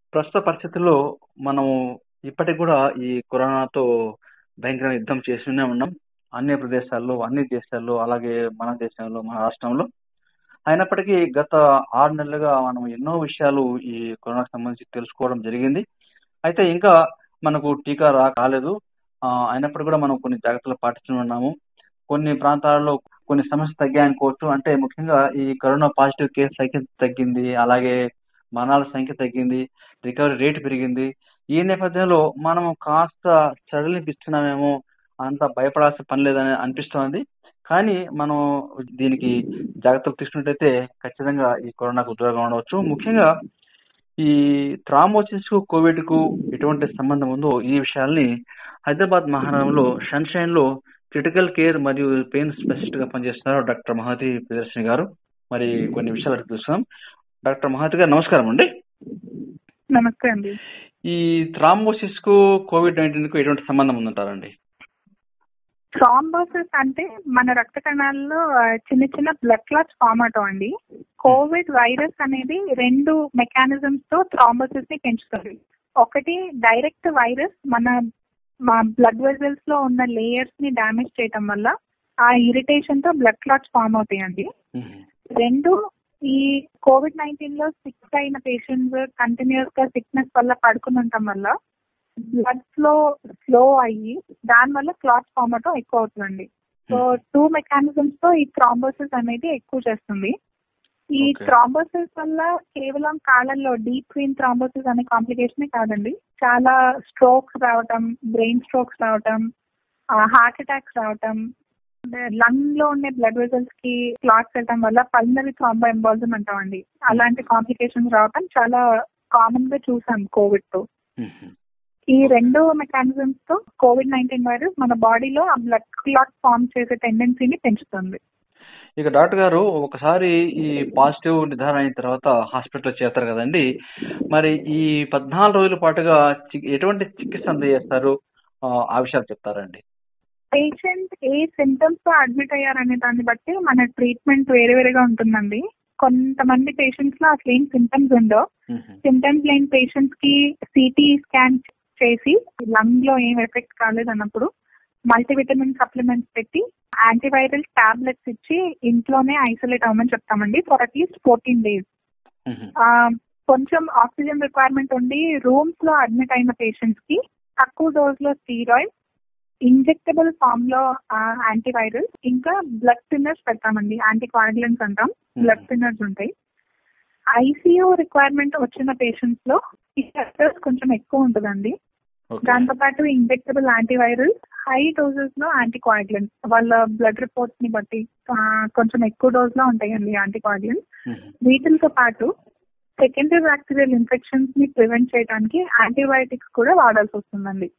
ప్రస్తుత పరిస్థితుల్లో మనము ఇప్పటికి కూడా ఈ కరోనాతో భయంకరమైన యుద్ధం చేస్తూనే ఉన్నాం. అన్ని ప్రదేశాల్లో, అన్ని దేశాల్లో, అలాగే మన దేశంలో, మన రాష్ట్రంలో. అయినప్పటికీ గత 6 నెలలుగా మనం ఎన్నో విషయాలు ఈ కరోనాకు సంబంధించి తెలుసుకోవడం జరిగింది. అయితే ఇంకా మనకు టీకా కాలేదు. అయినప్పటికీ కూడా మనం కొన్ని జాగ్రత్తలు పాటిస్తూనే ఉన్నాము. కొన్ని ప్రాంతాలలో కొన్ని సమస్యలు తగ్గాయనుకోవచ్చు. అంటే ముఖ్యంగా ఈ కరోనా పాజిటివ్ కేసు సంఖ్య తగ్గింది. అలాగే మరణాల సంఖ్య తగ్గింది. రికవరీ రేట్ పెరిగింది. ఈ నేపథ్యంలో మనం కాస్త సడలింపిస్తున్నామేమో, అంత భయపడాల్సిన పని లేదని అనిపిస్తోంది. కానీ మనం దీనికి జాగ్రత్తలు తీసుకున్నట్టయితే ఖచ్చితంగా ఈ కరోనాకు దూరంగా ఉండవచ్చు. ముఖ్యంగా ఈ థ్రాంబోసిస్ కు కోవిడ్ కు ఎటువంటి సంబంధం ఉందో ఈ విషయాల్ని హైదరాబాద్ మహానగరంలో సన్షైన్ లో క్రిటికల్ కేర్ మరియు పెయిన్ స్పెషలిస్ట్ గా పనిచేస్తున్నారు డాక్టర్ మహాతి ప్రియదర్శిని గారు. మరి కొన్ని విషయాలు తెలుసుకుందాం. డాక్టర్ మహాతి గారు నమస్కారం అండి. నమస్తే అండి. ఈ థ్రాంబోసిస్ కు COVID-19 కు ఎటువంటి సంబంధం ఉందంటారండి? థ్రాంబోసిస్ అంటే మన రక్త కణాల్లో చిన్న చిన్న బ్లడ్ క్లాట్స్ ఫామ్ అవటం అండి. కోవిడ్ వైరస్ అనేది 2 మెకానిజమ్స్ తో థ్రాంబోసిస్ ని పెంచుతుంది. ఒకటి డైరెక్ట్ వైరస్ మన బ్లడ్ వెజల్స్ లో ఉన్న లేయర్స్ ని డ్యామేజ్ చేయటం వల్ల ఆ ఇరిటేషన్ తో బ్లడ్ క్లాట్స్ ఫామ్ అవుతాయండి. 2 ఈ COVID-19 లో సిక్ అయిన పేషెంట్స్ కంటిన్యూస్ గా సిక్నెస్ వల్ల పడుకుని ఉండటం వల్ల బ్లడ్ ఫ్లో స్లో అయ్యి దాని వల్ల క్లాట్స్ ఫామ్ అవటం ఎక్కువ అవుతుందండి. సో 2 మెకానిజమ్స్ తో ఈ థ్రాంబోసిస్ అనేది ఎక్కువ చేస్తుంది. ఈ థ్రాంబోసిస్ వల్ల కేవలం కాళ్ళల్లో డీప్ వెయిన్ థ్రాంబోసిస్ అనే కాంప్లికేషనే కాదండి, చాలా స్ట్రోక్స్ రావటం, బ్రెయిన్ స్ట్రోక్స్ రావటం, హార్ట్ అటాక్స్ రావటం, లంగ్ లో ఉండే బ్లడ్ వెజల్స్ కి క్లాట్స్ వెళ్ళటం వల్ల పల్మనరీ థ్రాంబో ఎంబాలిజం అంటామండి. అలాంటి కాంప్లికేషన్స్ రావటం చాలా కామన్ గా చూసాం కోవిడ్ తో. ఈ 2 మెకానిజమ్స్ తో COVID-19 వైరస్ మన బాడీలో ఆ బ్లడ్ క్లాట్ ఫామ్ చేసే టెండెన్సీని పెంచుతుంది. ఇక డాక్టర్ గారు, ఒకసారి ఈ పాజిటివ్ నిర్ధారణ అయిన తర్వాత హాస్పిటల్లో చేస్తారు కదండి. మరి ఈ 14 రోజుల పాటుగా ఎటువంటి చికిత్స అందజేస్తారు, ఆ విషయాలు చెప్తారండి? పేషెంట్ ఏ సిమ్టమ్స్ తో అడ్మిట్ అయ్యారనే దాన్ని బట్టి మన ట్రీట్మెంట్ వేరే వేరేగా ఉంటుందండి. కొంతమంది పేషెంట్స్ లో అసలు ఏం సిమ్టమ్స్ ఉండవు. సిమ్టమ్స్ లేని పేషెంట్స్ కి సిటీ స్కాన్ చేసి లంగ్ లో ఏం ఎఫెక్ట్ కాలేదు అన్నప్పుడు మల్టీవిటమిన్ సప్లిమెంట్స్ పెట్టి యాంటీవైరల్ టాబ్లెట్స్ ఇచ్చి ఇంట్లోనే ఐసోలేట్ అవ్వమని చెప్తామండి ఫర్ అట్లీస్ట్ 14 days. కొంచెం ఆక్సిజన్ రిక్వైర్మెంట్ ఉండి రూమ్స్ లో అడ్మిట్ అయిన పేషెంట్స్ కి తక్కువ డోస్ లో స్టీరాయిడ్, ఇంజెక్టబుల్ ఫామ్ లో యాంటీవైరల్, ఇంకా బ్లడ్ థిన్నర్స్ పెడతామండి. యాంటీకోయాగులెంట్స్ అంటాం, బ్లడ్ థిన్నర్స్ ఉంటాయి. ఐసీయూ రిక్వైర్మెంట్ వచ్చిన పేషెంట్స్ లో ఈ ఫ్యాక్టర్స్ కొంచెం ఎక్కువ ఉంటుందండి. దాంతో పాటు ఇంజెక్టబుల్ యాంటీవైరల్, హై డోసెస్ లో యాంటీకోయాగులెంట్స్, వాళ్ళ బ్లడ్ రిపోర్ట్స్ ని బట్టి కొంచెం ఎక్కువ డోస్ లో ఉంటాయండి యాంటీకోయాగులెంట్స్. వీటితో పాటు సెకండరీ బ్యాక్టీరియల్ ఇన్ఫెక్షన్స్ ని ప్రివెంట్ చేయడానికి యాంటీబయాటిక్స్ కూడా వాడాల్సి వస్తుందండి.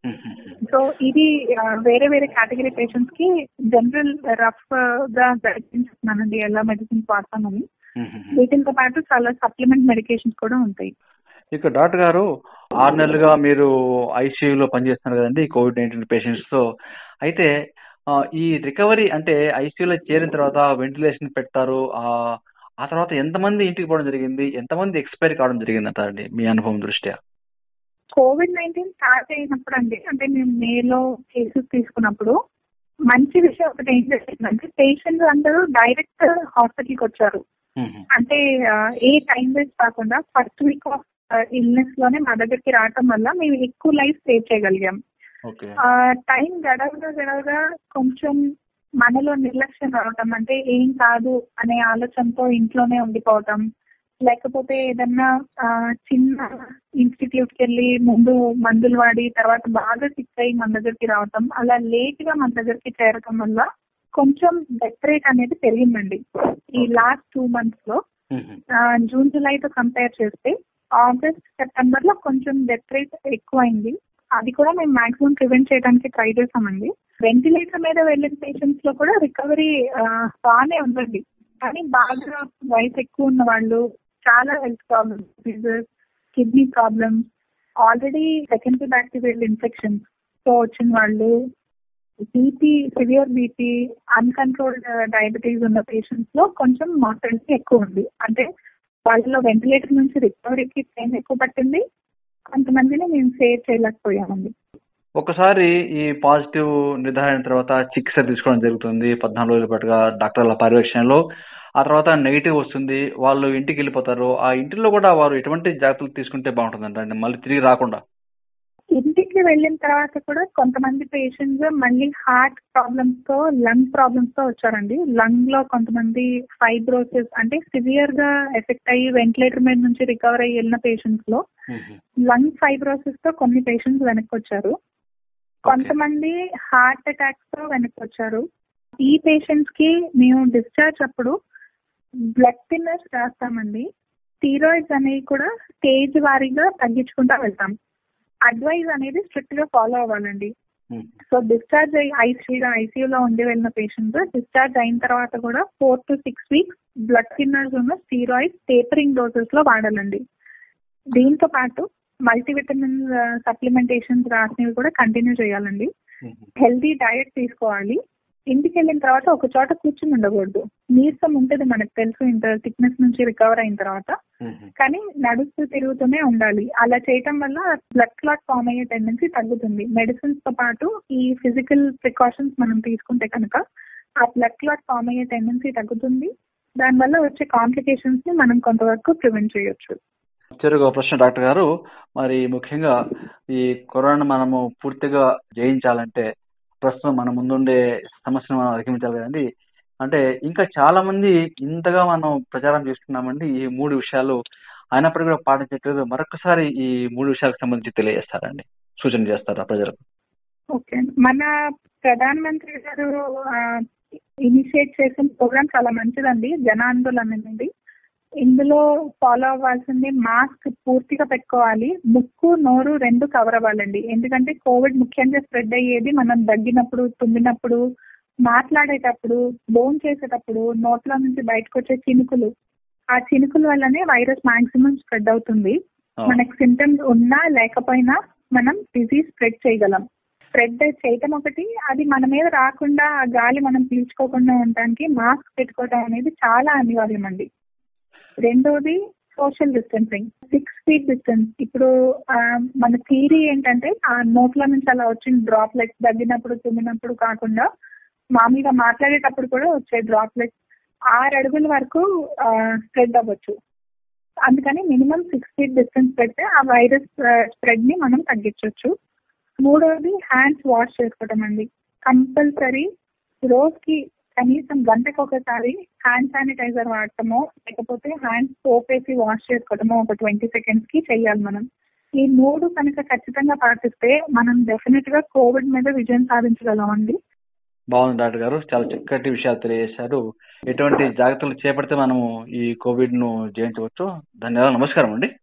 సో ఇది వేరే వేరే కేటగిరీ పేషెంట్స్ కి జనరల్ రఫ్ గా చెప్తున్నానండి ఎలా మెడిసిన్స్ వాడతామని. వీటితో పాటు చాలా సప్లిమెంట్ మెడికేషన్స్ కూడా ఉంటాయి. ఇక డాక్టర్ గారు, 6 నెలలుగా మీరు ఐసీయూలో పనిచేస్తున్నారు కదండి COVID-19 పేషెంట్స్ తో. అయితే ఈ రికవరీ అంటే ఐసీయూలో చేరిన తర్వాత వెంటిలేషన్ పెడతారు. ఆ తర్వాత ఎంతమంది ఇంటికి పోవడం జరిగింది, ఎంతమంది ఎక్స్పైర్ కావడం జరిగింది అంటారండి మీ అనుభవం దృష్ట్యా? COVID-19 స్టార్ట్ అయినప్పుడు అండి, అంటే మేము మేలో కేసెస్ తీసుకున్నప్పుడు మంచి విషయం ఒకటి ఏం జరిగిందంటే పేషెంట్స్ అందరూ డైరెక్ట్ హాస్పిటల్కి వచ్చారు. అంటే ఏ టైం వేస్ట్ కాకుండా ఫస్ట్ వీక్ ఆఫ్ ఇల్నెస్ లోనే మా దగ్గరికి రావటం వల్ల మేము ఎక్కువ లైఫ్ సేవ్ చేయగలిగాం. టైం గడవగా కొంచెం మనలో నిర్లక్ష్యం రావటం, అంటే ఏం కాదు అనే ఆలోచనతో ఇంట్లోనే ఉండిపోవటం, లేకపోతే ఏదన్నా చిన్న ఇన్స్టిట్యూట్కి వెళ్ళి ముందు మందులు వాడి తర్వాత బాగా సిక్ అయ్యి మన దగ్గరికి రావటం, అలా లేట్ గా మన దగ్గరికి చేరటం వల్ల కొంచెం డెత్ రేట్ అనేది పెరిగిందండి ఈ లాస్ట్ 2 months లో. జూన్ జూలైతో కంపేర్ చేస్తే ఆగస్ట్ సెప్టెంబర్ లో కొంచెం డెత్ రేట్ ఎక్కువైంది. అది కూడా మేము మాక్సిమం ప్రివెంట్ చేయడానికి ట్రై చేసామండి. వెంటిలేటర్ మీద వెళ్ళిన పేషెంట్స్ లో కూడా రికవరీ బాగానే ఉందండి. కానీ బాగా వయసు ఎక్కువ ఉన్న వాళ్ళు, చాలా health problems, diseases, kidney problems, already secondary bacterial infections తో వచ్చిన వాళ్ళు, BP, severe BP, uncontrolled diabetes ఉన్న పేషెంట్స్ లో కొంచెం మార్టాలిటీ ఎక్కువ ఉంది. అంటే వాళ్ళలో వెంటిలేటర్ నుంచి రికవరీకి టైం ఎక్కువ పట్టింది. కొంతమందిని మేము సేవ్ చేయలేకపోయామండి. ఒకసారి ఈ పాజిటివ్ నిర్ధారణ తర్వాత చికిత్స తీసుకోవడం జరుగుతుంది 14 రోజుల పాటుగా డాక్టర్ల పర్యవేక్షణలో. ఆ తర్వాత నెగిటివ్ వస్తుంది, వాళ్ళు ఇంటికి వెళ్ళిపోతారు. ఆ ఇంటిలో కూడా వారు ఎటువంటి జాగ్రత్తలు తీసుకుంటే బాగుంటుందంటే మళ్ళీ తిరిగి రాకుండా? ఇంటికి వెళ్ళిన తర్వాత కూడా కొంతమంది పేషెంట్స్ మళ్ళీ హార్ట్ ప్రాబ్లమ్స్ తో, లంగ్ ప్రాబ్లమ్స్ తో వచ్చారండి. లంగ్ లో కొంతమంది ఫైబ్రోసిస్ అంటే సివియర్ గా ఎఫెక్ట్ అయ్యి వెంటిలేటర్ మీద నుంచి రికవర్ అయ్యి వెళ్ళిన పేషెంట్స్ లో లంగ్ ఫైబ్రోసిస్ తో కొన్ని పేషెంట్స్ వెనక్కి వచ్చారు. కొంతమంది హార్ట్ అటాక్స్ తో వెనక్కి వచ్చారు. ఈ పేషెంట్స్ కి మేము డిశ్చార్జ్ అప్పుడు బ్లడ్ థిన్నర్స్ రాస్తామండి. స్టీరాయిడ్స్ అనేవి కూడా స్టేజ్ వారీగా తగ్గించుకుంటా వెళ్తాం. అడ్వైజ్ అనేది స్ట్రిక్ట్ గా ఫాలో అవ్వాలండి. సో డిశ్చార్జ్ అయ్యి ఐసీయూలో ఉండి వెళ్ళిన పేషెంట్స్ డిశ్చార్జ్ అయిన తర్వాత కూడా 4 to 6 weeks బ్లడ్ థిన్నర్స్ ఉన్న స్టీరాయిడ్స్ టేపరింగ్ డోసెస్ లో వాడాలండి. దీంతో పాటు మల్టీవిటమిన్ సప్లిమెంటేషన్స్ రాసినవి కూడా కంటిన్యూ చేయాలండి. హెల్దీ డయట్ తీసుకోవాలి. ఇంటికి వెళ్ళిన తర్వాత ఒక చోట కూర్చుని ఉండకూడదు. నీరసం ఉంటుంది, మనకు తెలుసు ఇంత సిక్నెస్ నుంచి రికవర్ అయిన తర్వాత. కానీ నడుస్తూ తిరుగుతూనే ఉండాలి. అలా చేయటం వల్ల బ్లడ్ క్లాట్ ఫామ్ అయ్యే టెండెన్సీ తగ్గుతుంది. మెడిసిన్స్ తో పాటు ఈ ఫిజికల్ ప్రికాషన్స్ మనం తీసుకుంటే కనుక ఆ బ్లడ్ క్లాట్ ఫామ్ అయ్యే టెండెన్సీ తగ్గుతుంది. దానివల్ల వచ్చే కాంప్లికేషన్స్ ని మనం కొంతవరకు ప్రివెంట్ చేయొచ్చు. చివరిగా ఒక ప్రశ్న డాక్టర్ గారు, మరి ముఖ్యంగా ఈ కరోనా మనము పూర్తిగా జయించాలంటే ప్రస్తుతం మన ముందుండే సమస్యను మనం అధిగమించాలి కదండి. అంటే ఇంకా చాలా మంది ఇంతగా మనం ప్రచారం చేస్తున్నామండి ఈ 3 విషయాలు, అయినప్పటికీ కూడా పాటించట్లేదు. మరొకసారి ఈ 3 విషయాలకు సంబంధించి తెలియజేస్తారండి, సూచన చేస్తారా ప్రజలకు? ఓకే, మన ప్రధానమంత్రి గారు ఇనిషియేట్ చేసిన ప్రోగ్రామ్ చాలా మంచిదండి, జన ఆందోళన అనేది. ఇందులో ఫాలో అవ్వాల్సింది మాస్క్ పూర్తిగా పెట్టుకోవాలి. ముక్కు నోరు 2 కవర్ అవ్వాలండి. ఎందుకంటే కోవిడ్ ముఖ్యంగా స్ప్రెడ్ అయ్యేది మనం దగ్గినప్పుడు, తుమ్మినప్పుడు, మాట్లాడేటప్పుడు, బోన్ చేసేటప్పుడు నోట్లో నుంచి బయటకు వచ్చే చినుకులు. ఆ చినుకుల వల్లనే వైరస్ మాక్సిమం స్ప్రెడ్ అవుతుంది. మనకు సింటమ్స్ ఉన్నా లేకపోయినా మనం డిజీజ్ స్ప్రెడ్ చేయగలం. స్ప్రెడ్ చేయటం ఒకటి, అది మన మీద రాకుండా ఆ గాలి మనం పీల్చుకోకుండా ఉండడానికి మాస్క్ పెట్టుకోవడం అనేది చాలా అనివార్యం అండి. రెండోది సోషల్ డిస్టెన్సింగ్, 6 feet డిస్టెన్స్. ఇప్పుడు మన థియరీ ఏంటంటే ఆ నోట్ల నుంచి అలా వచ్చిన డ్రాప్లెట్స్ దగ్గినప్పుడు, తుమ్మినప్పుడు కాకుండా మామూలుగా మాట్లాడేటప్పుడు కూడా వచ్చే డ్రాప్లెట్స్ 6 అడుగుల వరకు స్ప్రెడ్ అవ్వచ్చు. అందుకని మినిమం 6 feet డిస్టెన్స్ పెడితే ఆ వైరస్ స్ప్రెడ్ ని మనం తగ్గించవచ్చు. మూడోది హ్యాండ్స్ వాష్ చేసుకోవటం అండి. కంపల్సరీ రోజుకి కనీసం గంటకు ఒకసారి హ్యాండ్ శానిటైజర్ వాడటమో లేకపోతే హ్యాండ్స్ సోప్ వేసి వాష్ చేసుకోవటమో ఒక 20 seconds కి చెయ్యాలి మనం. ఈ 3 కనుక ఖచ్చితంగా పాటిస్తే మనం డెఫినెట్ గా కోవిడ్ మీద విజయం సాధించగలం అండి. బాగుంది డాక్టర్ గారు, చాలా చక్కటి విషయాలు తెలియజేశారు. ఎటువంటి జాగ్రత్తలు చేపడితే మనము ఈ కోవిడ్ ను జయించవచ్చు? ధన్యవాదాలు, నమస్కారం అండి.